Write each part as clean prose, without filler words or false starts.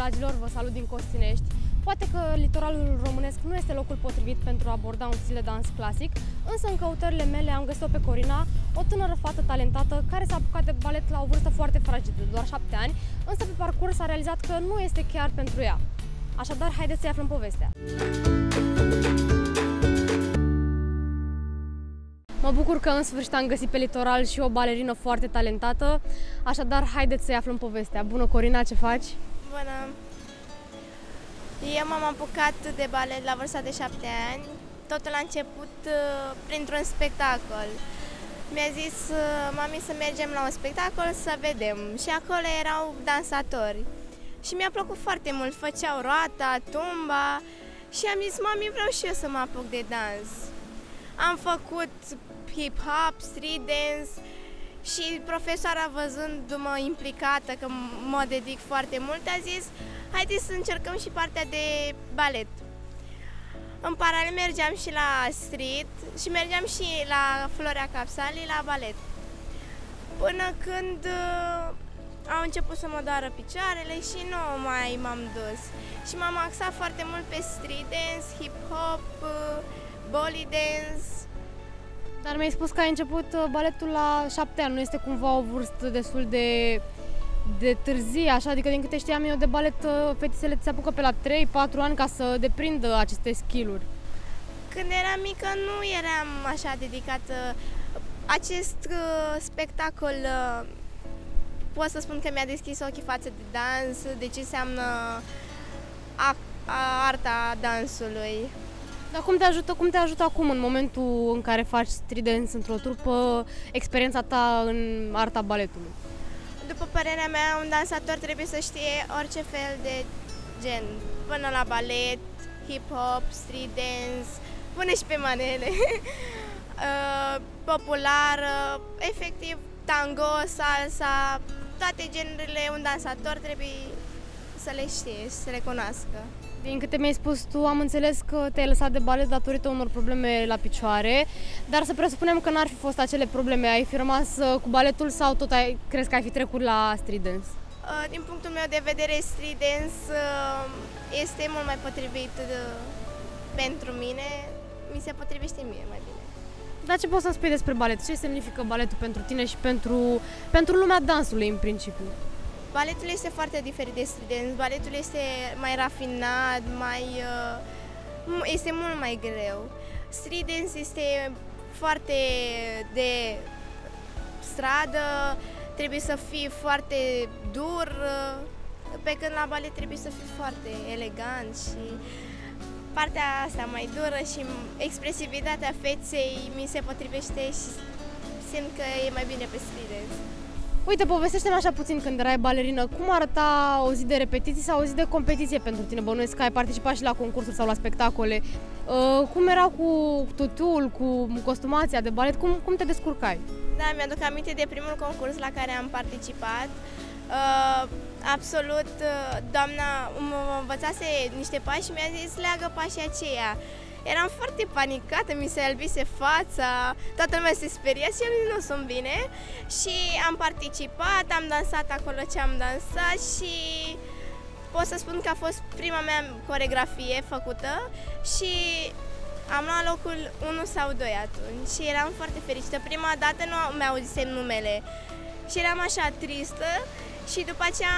dragilor, vă salut din Costinești. Poate că litoralul românesc nu este locul potrivit pentru a aborda un stil de dans clasic, însă în căutările mele am găsit-o pe Corina, o tânără fată talentată care s-a apucat de balet la o vârstă foarte fragedă, doar 7 ani, însă pe parcurs a realizat că nu este chiar pentru ea. Așadar, haideți să-i aflăm povestea. Mă bucur că în sfârșit am găsit pe litoral și o balerină foarte talentată, așadar haideți să-i aflăm povestea. Bună, Corina, ce faci? Bună! Eu m-am apucat de balet la vârsta de 7 ani. Totul a început printr-un spectacol. Mi-a zis mami să mergem la un spectacol să vedem și acolo erau dansatori. Și mi-a plăcut foarte mult, făceau roata, tumba și am zis, mami, vreau și eu să mă apuc de dans. Am făcut hip-hop, street dance și profesoara, văzându-mă implicată, că mă dedic foarte mult, a zis, haideți să încercăm și partea de balet. În paralel mergeam și la street și mergeam și la Florea Capsali la balet. Până când au început să mă doară picioarele și nu mai m-am dus. Și m-am axat foarte mult pe street dance, hip-hop, belly dance. Dar mi-ai spus că ai început baletul la 7 ani, nu este cumva o vârstă destul de târzie, așa? Adică din câte știam eu de balet, fetițele se apucă pe la 3-4 ani ca să deprindă aceste skill-uri. Când eram mică nu eram așa dedicată. Acest spectacol pot să spun că mi-a deschis ochii față de dans, de ce înseamnă arta dansului. Dar cum te ajută acum, în momentul în care faci street dance într-o trupă, experiența ta în arta baletului? După părerea mea, un dansator trebuie să știe orice fel de gen, până la balet, hip-hop, street dance, până și pe manele, popular, efectiv tango, salsa, toate genurile un dansator trebuie să le știe și să le cunoască. Din câte mi-ai spus tu, am înțeles că te-ai lăsat de balet datorită unor probleme la picioare, dar să presupunem că n-ar fi fost acele probleme, ai fi rămas cu baletul sau tot crezi că ai fi trecut la street dance? Din punctul meu de vedere, street dance este mult mai potrivit pentru mine, mi se potrivește mie mai bine. Dar ce poți să spui despre balet? Ce semnifică baletul pentru tine și pentru lumea dansului în principiu? Baletul este foarte diferit de street dance, baletul este mai rafinat, este mult mai greu. Street dance este foarte de stradă, trebuie să fii foarte dur, pe când la balet trebuie să fii foarte elegant și partea asta mai dură și expresivitatea feței mi se potrivește și simt că e mai bine pe street dance. Uite, povestește-mi așa puțin, când erai balerină, cum arăta o zi de repetiții sau o zi de competiție pentru tine? Bănuiesc că ai participat și la concursuri sau la spectacole. Cum era cu tutul, cu costumația de balet? Cum te descurcai? Da, mi-aduc aminte de primul concurs la care am participat. Absolut, doamna mă învățase niște pași și mi-a zis, leagă pașii aceia. Eram foarte panicată, mi se albise fața, toată lumea se speria și eu nu sunt bine. Și am participat, am dansat acolo ce am dansat și pot să spun că a fost prima mea coreografie făcută și am luat locul 1 sau 2 atunci și eram foarte fericită. Prima dată nu mi-auzisem numele și eram așa tristă și după aceea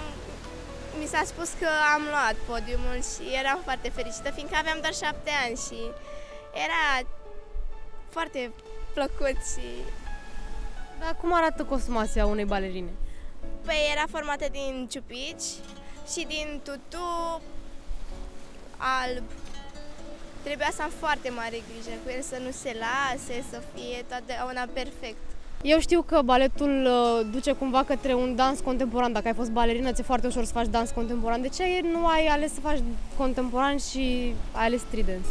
mi s-a spus că am luat podiumul și eram foarte fericită, fiindcă aveam doar 7 ani și era foarte plăcut și... Dar cum arată costumația unei balerine? Păi era formată din ciupici și din tutu alb. Trebuia să am foarte mare grijă cu el, să nu se lase, să fie totdeauna perfect. Eu știu că baletul duce cumva către un dans contemporan. Dacă ai fost balerină, ți-e foarte ușor să faci dans contemporan. De ce nu ai ales să faci contemporan și ai ales street dance?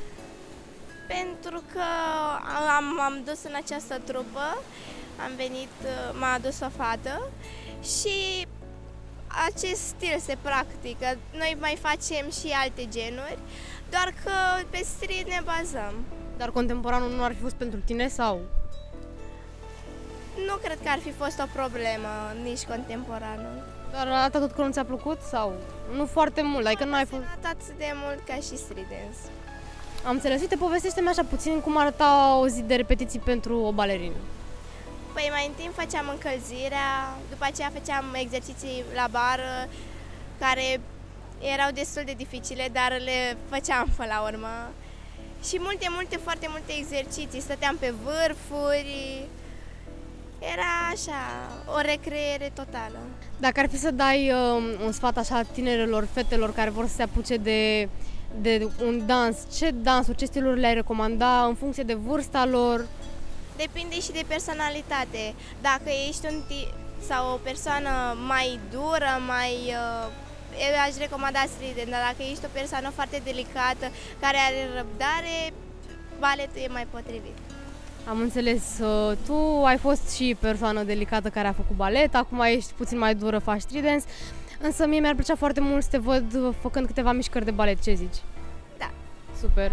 Pentru că m-am dus în această trupă, am venit, m-a adus o fată și acest stil se practică. Noi mai facem și alte genuri, doar că pe street ne bazăm. Dar contemporanul nu ar fi fost pentru tine sau? nu cred că ar fi fost o problemă, nici contemporanul. Dar atât tot că nu ți-a plăcut sau nu foarte mult? Adică nu ai fost... Atât de mult ca și street dance. Am înțeles. Uite, povestește-mi așa puțin cum arăta o zi de repetiții pentru o balerină. Păi mai întâi făceam încălzirea, după aceea făceam exerciții la bară, care erau destul de dificile, dar le făceam până la urmă. Și foarte multe exerciții, stăteam pe vârfuri, era așa, o recreere totală. Dacă ar fi să dai un sfat așa tinerelor, fetelor care vor să se apuce de un dans, ce dansuri, ce stiluri le-ai recomanda în funcție de vârsta lor? Depinde și de personalitate. Dacă ești sau o persoană mai dură, eu aș recomanda street dance, dar dacă ești o persoană foarte delicată, care are răbdare, baletul e mai potrivit. Am înțeles. Tu ai fost și persoană delicată care a făcut balet, acum ești puțin mai dură, faci street dance, însă mie mi-ar plăcea foarte mult să te văd făcând câteva mișcări de balet. Ce zici? Da. Super!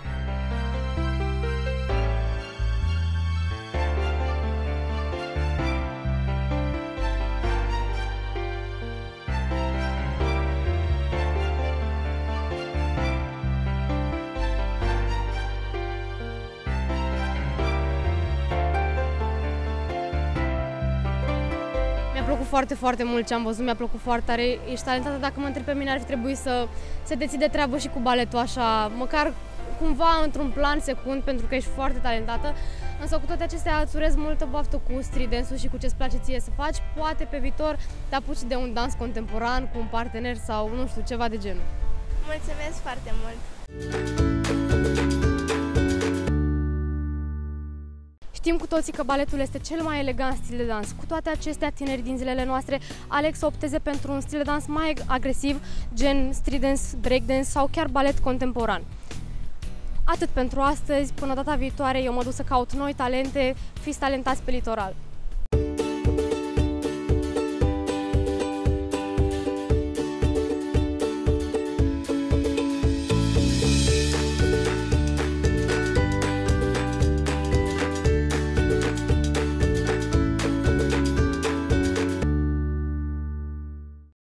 Mi-a plăcut foarte mult ce am văzut, mi-a plăcut foarte tare, ești talentată. Dacă mă întreb pe mine, ar fi trebuit să te ții de treabă și cu baletul așa, măcar cumva într-un plan secund, pentru că ești foarte talentată. Însă cu toate acestea îți urez multă baftă cu street dance-ul și cu ce-ți place ție să faci. Poate pe viitor te apuci de un dans contemporan cu un partener sau nu știu, ceva de genul. Mulțumesc foarte mult! Știm cu toții că baletul este cel mai elegant stil de dans. Cu toate acestea, tinerii din zilele noastre aleg să opteze pentru un stil de dans mai agresiv, gen street dance, breakdance sau chiar balet contemporan. Atât pentru astăzi, până data viitoare eu mă duc să caut noi talente, fiți talentați pe litoral!